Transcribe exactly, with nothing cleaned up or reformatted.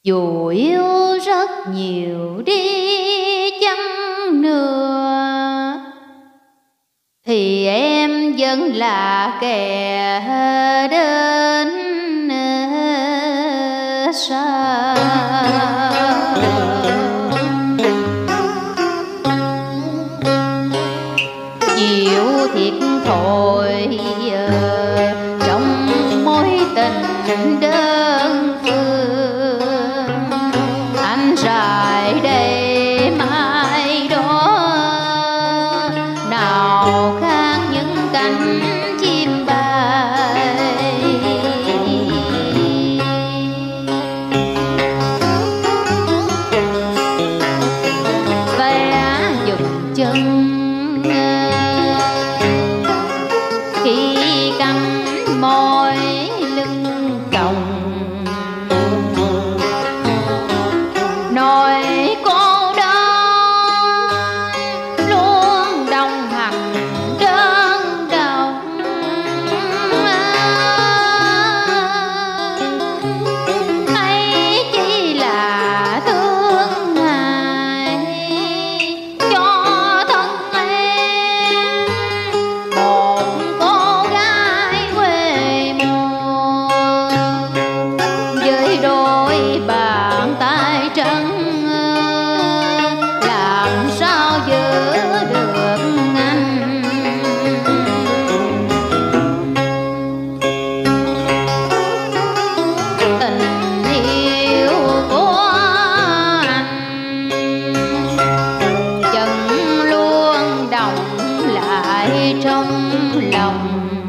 Dù yêu rất nhiều đi chăng nữa thì em vẫn là kẻ đến xa. Chịu thiệt thôi trong mối tình đơn phương, anh rải đây mai đó nào khác những cánh chim bay. Vẽ dùng chân khi cắm môi lưng còng, nỗi cô đơn luôn đồng hành đơn độc. Hay chỉ là thương ngài cho thân em một cô gái quê mùa với đôi bàn tay trắng, làm sao giữ được anh. Tình yêu của anh vẫn luôn đọng lại trong lòng.